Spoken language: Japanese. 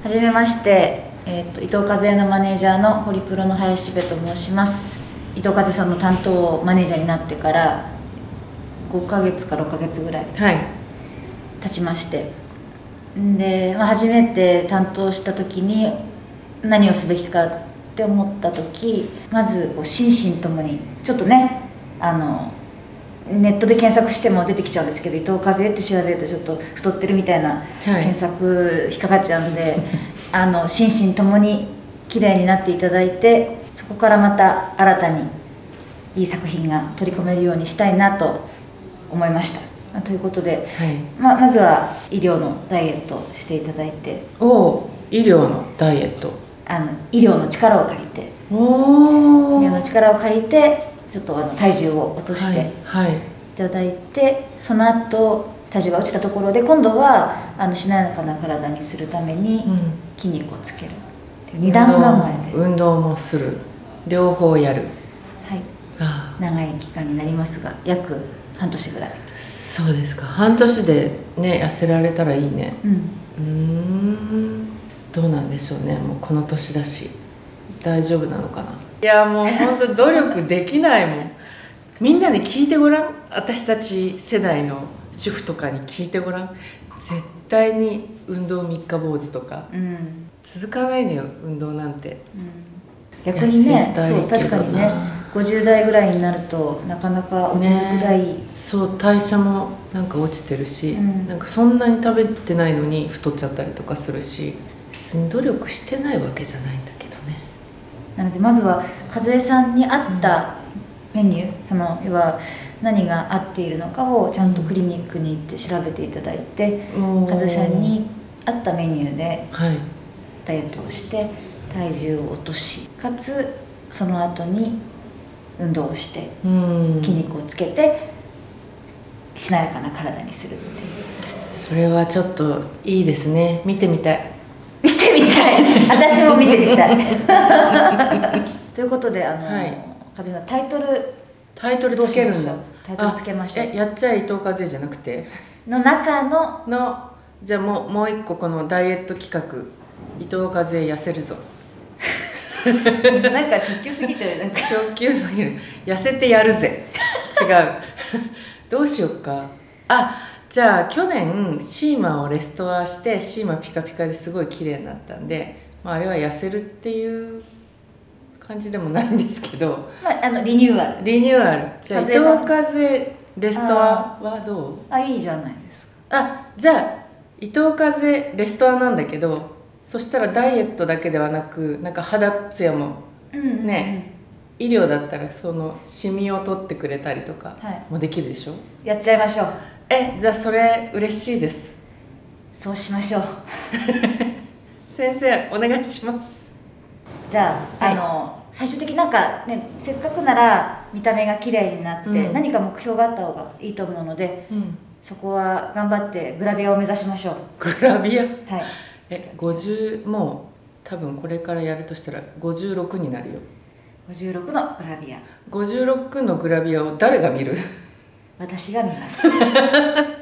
はじめまして、伊藤和恵のマネージャーのホリプロの林部と申します。伊藤和恵さんの担当マネージャーになってから5ヶ月か6ヶ月ぐらい経ちまして、で、初めて担当した時に何をすべきかって思った時、まず心身ともにちょっとね、ネットで検索しても出てきちゃうんですけど、伊藤和恵って調べるとちょっと太ってるみたいな検索引っかかっちゃうんで、心身ともに綺麗になっていただいて、そこからまた新たにいい作品が取り込めるようにしたいなと思いました。ということで、まずは医療のダイエットをしていただいて。 医療のダイエット、 医療の力を借りて、医療の力を借りてちょっと体重を落としていただいて、その後体重が落ちたところで今度はしなやかな体にするために筋肉をつけるっていう二段構えで運動もする、両方やる。 長い期間になりますが、約半年ぐらい。 そうですか。半年でね、痩せられたらいいね。どうなんでしょうね。もうこの年だし大丈夫なのかな。いや、もう本当努力できないもん。みんなに聞いてごらん。私たち世代の主婦とかに聞いてごらん。絶対に運動三日坊主とか、続かないのよ、運動なんて。 逆にね、そう、確かにね、50代ぐらいになるとなかなか落ち着く代、 そう、代謝もなんか落ちてるし、なんかそんなに食べてないのに太っちゃったりとかするし、別に努力してないわけじゃないんだけどね。 なのでまずは和恵さんに合ったメニュー、要は何が合っているのかをちゃんとクリニックに行って調べていただいて、和恵さんに合ったメニューでダイエットをして体重を落とし、かつその後に運動をして筋肉をつけてしなやかな体にするっていう。 それはちょっといいですね。見てみたい。 見てみたい。私も見てみたい。ということで、和恵さんタイトルつけるんだ。 タイトルつけました。 やっちゃえ伊藤和恵じゃなくての中のじゃあもう一個、このダイエット企画、伊藤和恵痩せるぞ。 なんか直球すぎて、なんか直球すぎる。痩せてやるぜ。違う。どうしよっか。じゃあ去年シーマをレストアしてシーマピカピカですごい綺麗になったんで、あれは痩せるっていう感じでもないんですけど、 リニューアル。 じゃあ伊藤和恵レストアはどう？ いいじゃないですか。 じゃあ伊藤和恵レストアなんだけど、そしたらダイエットだけではなく、なんか肌ツヤもね、医療だったらそのシミを取ってくれたりとかもできるでしょ。 やっちゃいましょう。 じゃあそれ嬉しいです。 そうしましょう。 先生お願いします。 じゃあ、最終的になんかね、せっかくなら見た目が綺麗になって、何か目標があった方がいいと思うので、そこは頑張ってグラビアを目指しましょう。 グラビア？はい。 50、 もう多分これからやるとしたら56になるよ。 56のグラビア。 56のグラビアを誰が見る？ 私が見ます。